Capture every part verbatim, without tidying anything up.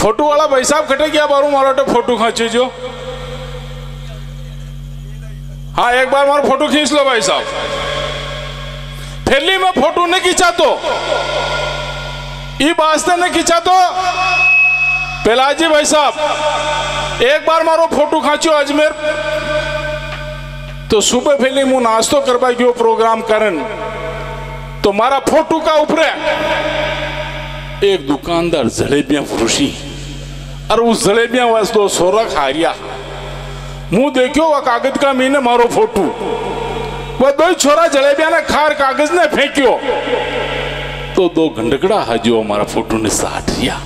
Photo वाला भाई साहब खटे क्या बारू मारो तो फोटो खींचे जो। हाँ एक बार मारो फोटो खींच लो भाई साहब। फैली में फोटो नहीं खींचा तो ये वास्ते नहीं खींचा तो पेलाजी भाई साहब एक बार मारो फोटो खांचो अजमेर तो सुबह फैली मुंह नाश्तो करवा गयो प्रोग्राम करन तो मारा फोटो का ऊपर एक दुकानदार जलेबियां फरोशी और उस जलेबियां वास दो सोरा खा रिया। मुंह देखियो वह कागज का मीने मारो फोटो वह दो छोरा जलेबियां ने खार कागज ने फेंक्यो तो दो घंटकड़ा हाजो हमारा फोटो ने साठ रिया।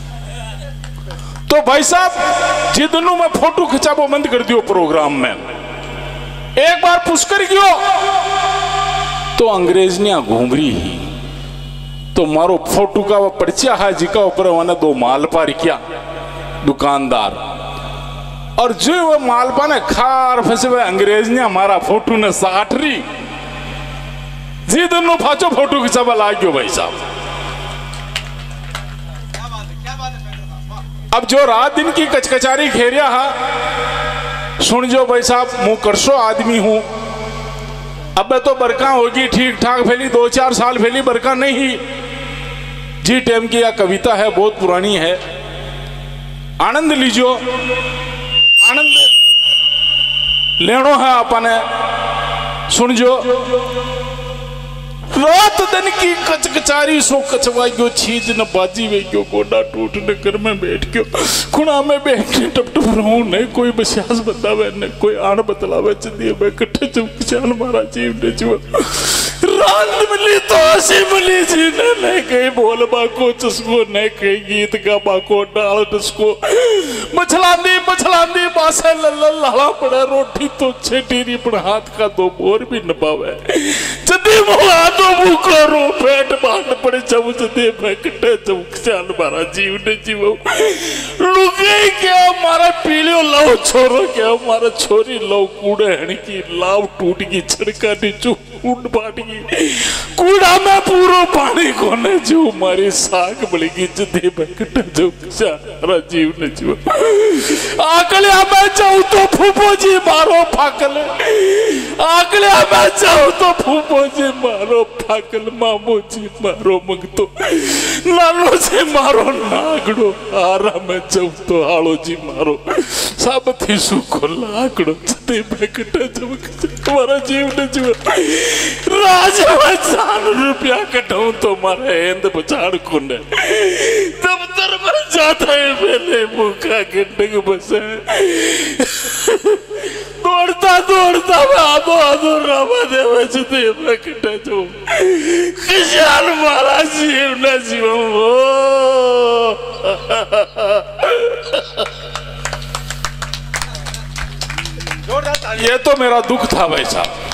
तो भाई साहब जिदनु में फोटो खिंचाबो बंद कर दियो प्रोग्राम में। एक बार पुष्कर गयो तो अंग्रेज ने घूम रही ही तो मारो फोटो का वो पर्चा है जिका ऊपर वने दो मालपा रिक्या दुकानदार और जो वो मालपा ने खार फंसे हुए अंग्रेज ने हमारा फोटो ने साठ रही जी दोनों फाचो फोटो खिंचावा लाग्यो भाई साहब। अब जो रात दिन की कचकचारी घेरिया है सुन जो भाई साहब मुंह करसो आदमी हूं अब तो बरका होगी ठीक ठाक फैली दो चार साल फैली बरका नहीं जी टाइम की यह कविता है बहुत पुरानी है। आनंद लीजो आनंद लेनो है अपने सुन जो रात दिन की कचकचारी सो कचवा गयो छीज न बाजी वे गयो गोडा टूट न घर में बैठ गयो खुणा में बैठ के टप टप रहूं नहीं कोई बसियास बतावे न कोई आण बतलावे चंदी मैं कट्ठे चुप चाल मारा जीव ने जो रात मिली तो हंसी मिली जी ने नहीं कहीं बोल बाको चस्को नहीं कहीं गीत गा बाको डाल टस्को मछलांदी मछलांदी बासे लल्ला लाला पड़ा रोटी तो छेटीरी पर हाथ का दो बोर भी न पावे चंदी मुआ तो भूखो रो पेट बांध पड़े जब चंदी मैं कट्ठे चुप चाल मारा जीव ने जीव लुगे क्या मारा पीलियो लाओ छोरो क्या मारा छोरी लाओ कूड़े हण की लाव टूट की छड़का नीचू उड़ पाट गई कूड़ा में पूरा पानी कोने जो मारी साग बलेगी जदे बकटा जो सारा जीव ने जीव आकले मैं जाऊं तो फूफो जी मारो फाकल आकले मैं जाऊं तो फूफो जी मारो फाकल मामो जी मारो मंगतो नानो जी मारो नागड़ो आरा मैं जाऊं तो हालो जी मारो सब थी सुखो लाकड़ो जदे बकटा जो तुम्हारा जीव ने जीव राज हजार रुपया कटाऊं तो मारा हेंद बचाड़ कुंडे दफ्तर में जाता है पहले मुखा गंडक बसे दौड़ता दौड़ता मैं आधो आधो रामा देव चुते मैं कटा जो किसान मारा जीव न जीव ये तो मेरा दुख था भाई साहब।